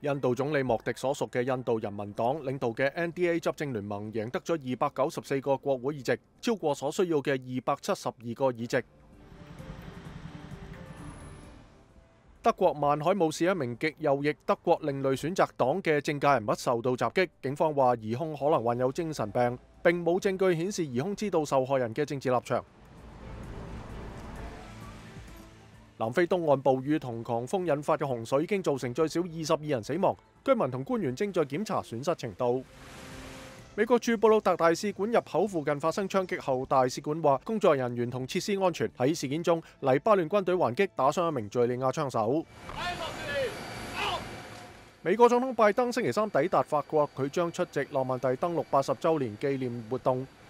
印度總理莫迪所屬嘅印度人民黨領導嘅 NDA 執政聯盟贏得咗294個國會議席，超過所需要嘅272個議席。德國曼海姆市一名極右翼德國另類選擇黨嘅政界人物受到襲擊，警方話疑兇可能患有精神病，並冇證據顯示疑兇知道受害人嘅政治立場。南非東岸暴雨同狂風引發嘅洪水已經造成最少22人死亡，居民同官員正在檢查損失程度。美國駐布魯特大使館入口附近發生槍擊後，大使館話工作人員同設施安全。喺事件中，黎巴嫩軍隊還擊打傷一名敘利亞槍手。美國總統拜登星期三抵達法國，佢將出席諾曼第登陸80週年紀念活動。